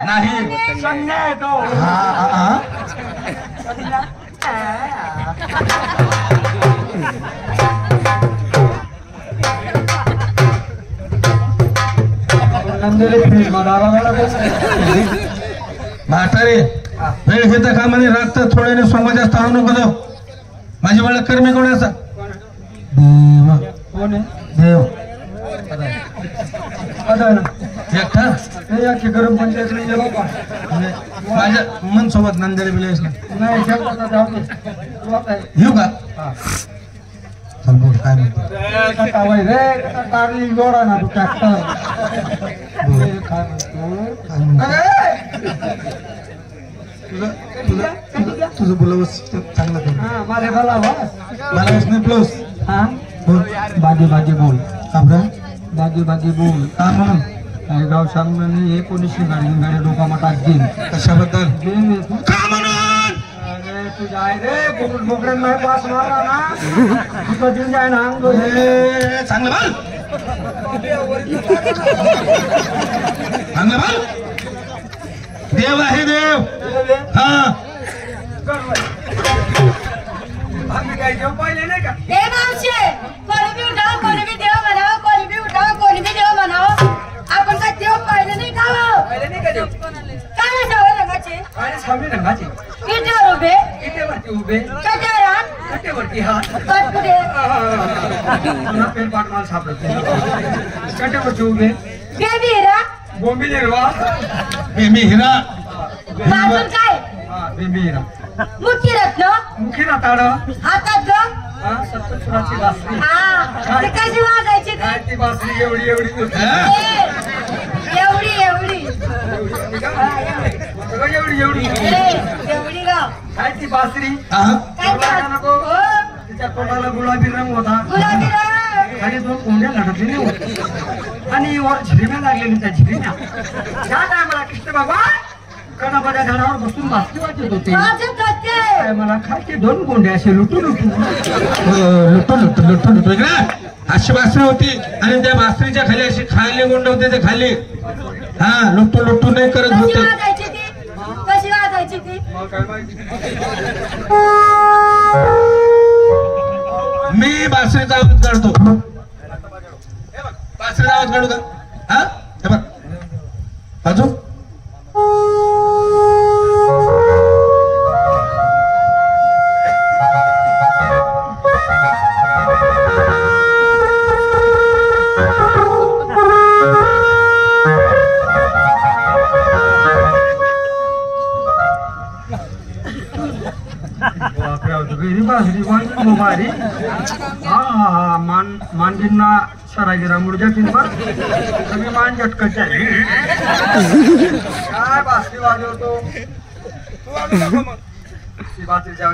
नाही संज्ञा आहे तो. म्हातारे वेळ घेता का म्हणे रात थोड्याने सोंगा जास्त आणू नको देव. माझी वेळ कर्मी कोणाचा देव कोण आहे? देव एकटा एकटा गरम पंचायत नाही गेलो का? माझ्या मन सोबत नांदेड बिलेस नाही येऊ का चल बोल काय म्हणतो रे कारली जोडा ना तू ट्रॅक्टर काय म्हणतो तुझं बोलावं चांगलं कर माझे मला मला नाही प्लस हा बोल बाजी बाजी बोल आपला बाजी बाजी बोल का म्हणून काय गाव सांगणे 19 गाडी डोका टाकतील कशाबद्दल का म्हणून तुझ्या आहे रे बोकड्यां नाही पास मारला ना तुझं दिन जाय ना चांगलं बोल चांगलं बोल देव आहे देव हा आम्ही काय जेव पाहिले नाही का हे मावशे कोणी बी उठाव कोणी बी देव म्हणावं कोणी बी उठाव कोणी बी देव म्हणावं आपण काय देव पाहिले नाही का पाहिले नाही का जेव काय सवय रंगाचे काय सावली रंगाचे कितीवर उभे कितीवरती उभे कट्यावर हात कट्टेवरती हात पाठ पुढे पुन्हा पेन पाठ मला सापडत कट्टेवरती उभे बेबी हिरा बोंबी हिरवा मी हिरा बाजून काय बेबी हिरा मुठी रत्न मुखी नाताड हातात ग सप्तसुराची बासरी हा ते कशी वाजायची काय ती ती बासरी एवढी एवढी एवढी एवढी एवढी एवढी एवढी ग काय ती बासरी काय नको तिच्या तोंडाला गुलाबी रंग होता गुलाबी रंग आणि 2 कोंड्या लटकलेल्या होत्या आणि वर झिरम्या लागलेली त्या झिरम्या त्या टायमाला कृष्ण बाबा कणाबाच्या झाडावर बसून बासरी वाजत होते काय मला खायचे 2 कोंड्या असे लुटू लुटू अशी बासरी होती आणि त्या बासरीच्या खाली अशी खाली गोंड होते ते खाली हा लुटू लुटू नाही करत कशी होते वाजायची ती कशी वाजायची ती काय माहिती मी बासरीचा आवाज काढतो बासरीचा आवाज काढू का हा हे बघ अजून बासरी हा मांडींना सरागिरा मुडजा किंवा तुम्ही मान झटकायचे काय बासरी वाजवतो बासरीच्या